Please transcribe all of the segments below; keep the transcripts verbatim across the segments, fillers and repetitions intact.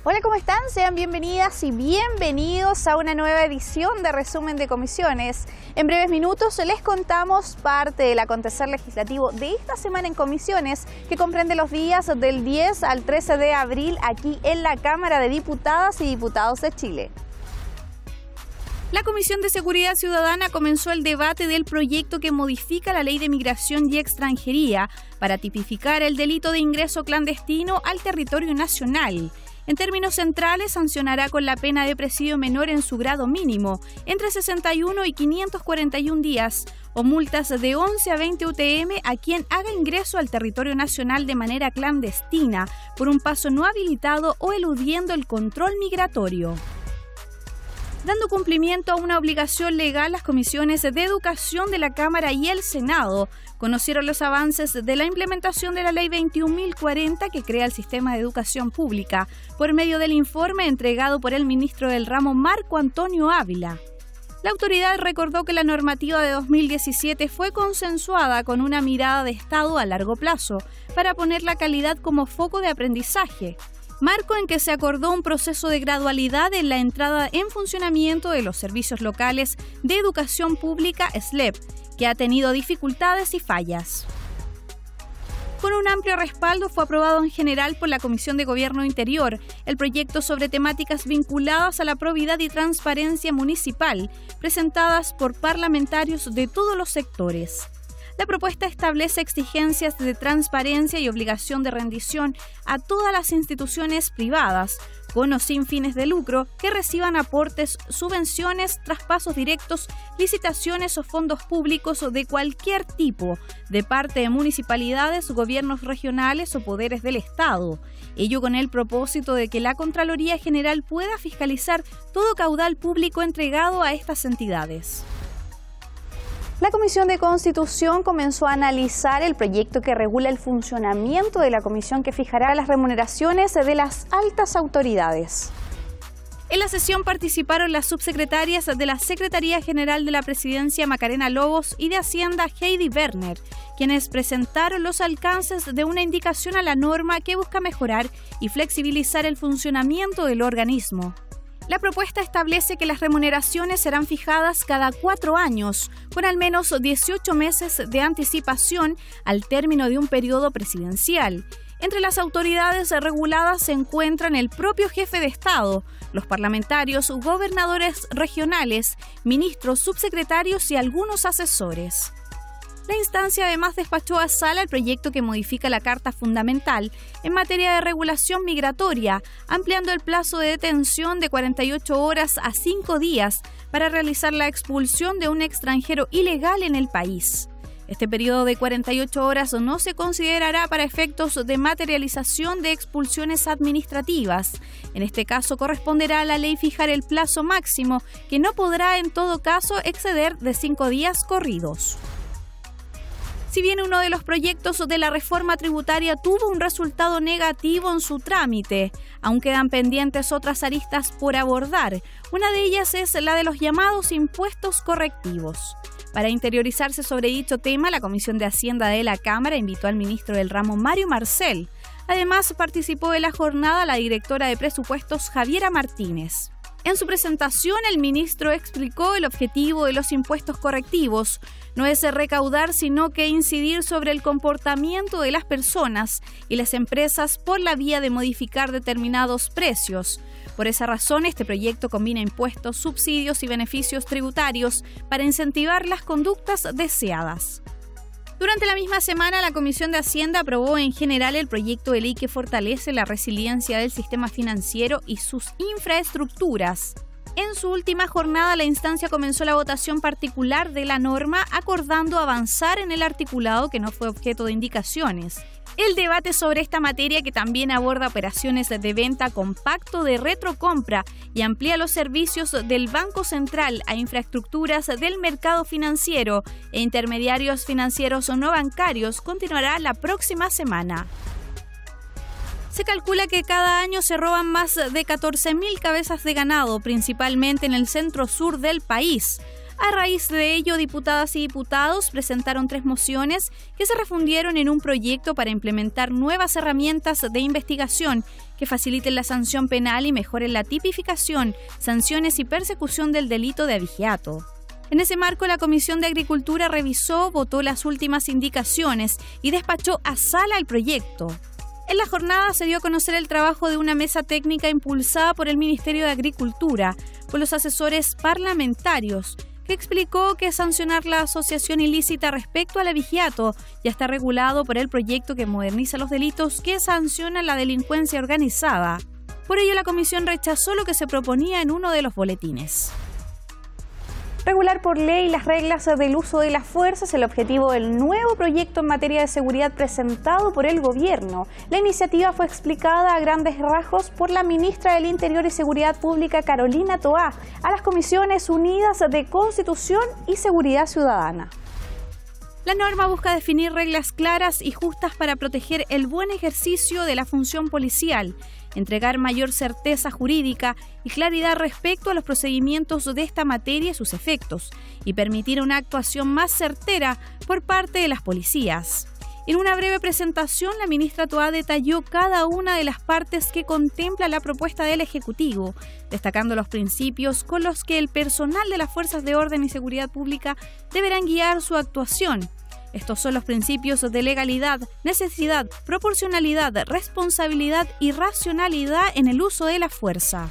Hola, ¿cómo están? Sean bienvenidas y bienvenidos a una nueva edición de Resumen de Comisiones. En breves minutos les contamos parte del acontecer legislativo de esta semana en comisiones, que comprende los días del diez al trece de abril aquí en la Cámara de Diputadas y Diputados de Chile. La Comisión de Seguridad Ciudadana comenzó el debate del proyecto que modifica la Ley de Migración y Extranjería para tipificar el delito de ingreso clandestino al territorio nacional. En términos centrales, sancionará con la pena de presidio menor en su grado mínimo, entre sesenta y uno y quinientos cuarenta y un días, o multas de once a veinte U T M a quien haga ingreso al territorio nacional de manera clandestina, por un paso no habilitado o eludiendo el control migratorio. Dando cumplimiento a una obligación legal, las comisiones de Educación de la Cámara y el Senado conocieron los avances de la implementación de la Ley veintiún mil cuarenta que crea el sistema de educación pública, por medio del informe entregado por el ministro del ramo Marco Antonio Ávila. La autoridad recordó que la normativa de dos mil diecisiete fue consensuada con una mirada de Estado a largo plazo, para poner la calidad como foco de aprendizaje, marco en que se acordó un proceso de gradualidad en la entrada en funcionamiento de los servicios locales de educación pública S L E P, que ha tenido dificultades y fallas. Con un amplio respaldo fue aprobado en general por la Comisión de Gobierno Interior el proyecto sobre temáticas vinculadas a la probidad y transparencia municipal, presentadas por parlamentarios de todos los sectores. La propuesta establece exigencias de transparencia y obligación de rendición a todas las instituciones privadas, con o sin fines de lucro, que reciban aportes, subvenciones, traspasos directos, licitaciones o fondos públicos de cualquier tipo, de parte de municipalidades, gobiernos regionales o poderes del Estado. Ello con el propósito de que la Contraloría General pueda fiscalizar todo caudal público entregado a estas entidades. La Comisión de Constitución comenzó a analizar el proyecto que regula el funcionamiento de la comisión que fijará las remuneraciones de las altas autoridades. En la sesión participaron las subsecretarias de la Secretaría General de la Presidencia Macarena Lobos y de Hacienda Heidi Werner, quienes presentaron los alcances de una indicación a la norma que busca mejorar y flexibilizar el funcionamiento del organismo. La propuesta establece que las remuneraciones serán fijadas cada cuatro años, con al menos dieciocho meses de anticipación al término de un periodo presidencial. Entre las autoridades reguladas se encuentran el propio jefe de Estado, los parlamentarios, gobernadores regionales, ministros, subsecretarios y algunos asesores. La instancia además despachó a sala el proyecto que modifica la Carta Fundamental en materia de regulación migratoria, ampliando el plazo de detención de cuarenta y ocho horas a cinco días para realizar la expulsión de un extranjero ilegal en el país. Este periodo de cuarenta y ocho horas no se considerará para efectos de materialización de expulsiones administrativas. En este caso corresponderá a la ley fijar el plazo máximo, que no podrá en todo caso exceder de cinco días corridos. Si bien uno de los proyectos de la reforma tributaria tuvo un resultado negativo en su trámite, aún quedan pendientes otras aristas por abordar. Una de ellas es la de los llamados impuestos correctivos. Para interiorizarse sobre dicho tema, la Comisión de Hacienda de la Cámara invitó al ministro del ramo Mario Marcel. Además, participó de la jornada la directora de presupuestos Javiera Martínez. En su presentación, el ministro explicó el objetivo de los impuestos correctivos. No es recaudar, sino que incidir sobre el comportamiento de las personas y las empresas por la vía de modificar determinados precios. Por esa razón, este proyecto combina impuestos, subsidios y beneficios tributarios para incentivar las conductas deseadas. Durante la misma semana, la Comisión de Hacienda aprobó en general el proyecto de ley que fortalece la resiliencia del sistema financiero y sus infraestructuras. En su última jornada, la instancia comenzó la votación particular de la norma, acordando avanzar en el articulado que no fue objeto de indicaciones. El debate sobre esta materia, que también aborda operaciones de venta con pacto de retrocompra y amplía los servicios del Banco Central a infraestructuras del mercado financiero e intermediarios financieros o no bancarios, continuará la próxima semana. Se calcula que cada año se roban más de catorce mil cabezas de ganado, principalmente en el centro-sur del país. A raíz de ello, diputadas y diputados presentaron tres mociones que se refundieron en un proyecto para implementar nuevas herramientas de investigación que faciliten la sanción penal y mejoren la tipificación, sanciones y persecución del delito de abigeato. En ese marco, la Comisión de Agricultura revisó, votó las últimas indicaciones y despachó a sala el proyecto. En la jornada se dio a conocer el trabajo de una mesa técnica impulsada por el Ministerio de Agricultura, con los asesores parlamentarios, que explicó que sancionar la asociación ilícita respecto al abigeato ya está regulado por el proyecto que moderniza los delitos que sancionan la delincuencia organizada. Por ello, la comisión rechazó lo que se proponía en uno de los boletines. Regular por ley las reglas del uso de la fuerza es el objetivo del nuevo proyecto en materia de seguridad presentado por el Gobierno. La iniciativa fue explicada a grandes rasgos por la ministra del Interior y Seguridad Pública, Carolina Toá, a las Comisiones Unidas de Constitución y Seguridad Ciudadana. La norma busca definir reglas claras y justas para proteger el buen ejercicio de la función policial, entregar mayor certeza jurídica y claridad respecto a los procedimientos de esta materia y sus efectos, y permitir una actuación más certera por parte de las policías. En una breve presentación, la ministra Toá detalló cada una de las partes que contempla la propuesta del Ejecutivo, destacando los principios con los que el personal de las Fuerzas de Orden y Seguridad Pública deberán guiar su actuación. Estos son los principios de legalidad, necesidad, proporcionalidad, responsabilidad y racionalidad en el uso de la fuerza.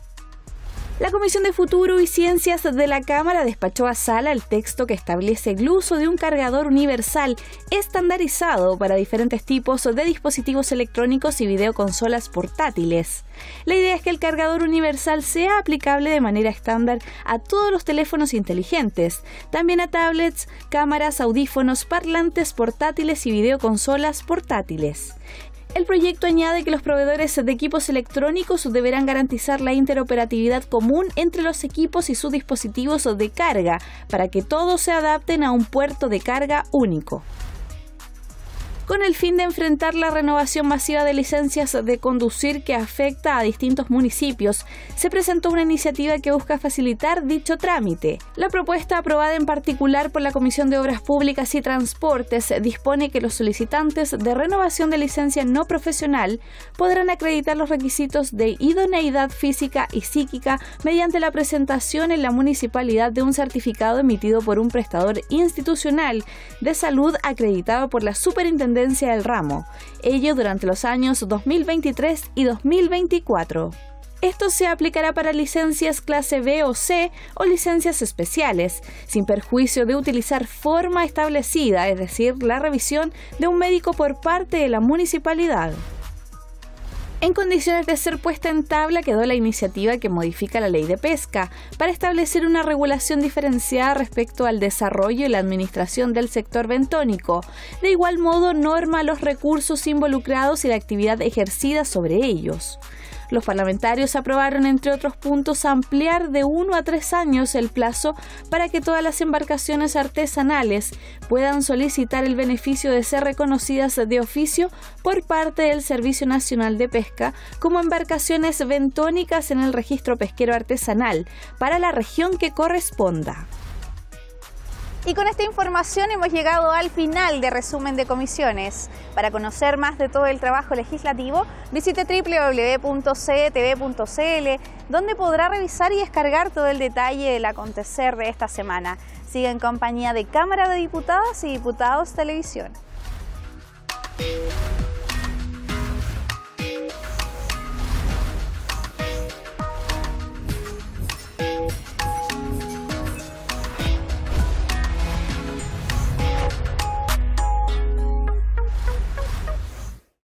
La Comisión de Futuro y Ciencias de la Cámara despachó a sala el texto que establece el uso de un cargador universal estandarizado para diferentes tipos de dispositivos electrónicos y videoconsolas portátiles. La idea es que el cargador universal sea aplicable de manera estándar a todos los teléfonos inteligentes, también a tablets, cámaras, audífonos, parlantes portátiles y videoconsolas portátiles. El proyecto añade que los proveedores de equipos electrónicos deberán garantizar la interoperatividad común entre los equipos y sus dispositivos de carga para que todos se adapten a un puerto de carga único. Con el fin de enfrentar la renovación masiva de licencias de conducir que afecta a distintos municipios, se presentó una iniciativa que busca facilitar dicho trámite. La propuesta, aprobada en particular por la Comisión de Obras Públicas y Transportes, dispone que los solicitantes de renovación de licencia no profesional podrán acreditar los requisitos de idoneidad física y psíquica mediante la presentación en la municipalidad de un certificado emitido por un prestador institucional de salud acreditado por la Superintendencia del ramo, ello durante los años dos mil veintitrés y dos mil veinticuatro. Esto se aplicará para licencias clase B o C o licencias especiales, sin perjuicio de utilizar forma establecida, es decir, la revisión de un médico por parte de la municipalidad. En condiciones de ser puesta en tabla quedó la iniciativa que modifica la ley de pesca para establecer una regulación diferenciada respecto al desarrollo y la administración del sector bentónico. De igual modo, norma los recursos involucrados y la actividad ejercida sobre ellos. Los parlamentarios aprobaron, entre otros puntos, ampliar de uno a tres años el plazo para que todas las embarcaciones artesanales puedan solicitar el beneficio de ser reconocidas de oficio por parte del Servicio Nacional de Pesca como embarcaciones bentónicas en el registro pesquero artesanal para la región que corresponda. Y con esta información hemos llegado al final de Resumen de Comisiones. Para conocer más de todo el trabajo legislativo, visite doble u doble u doble u punto c t v punto c l, donde podrá revisar y descargar todo el detalle del acontecer de esta semana. Siga en compañía de Cámara de Diputadas y Diputados Televisión.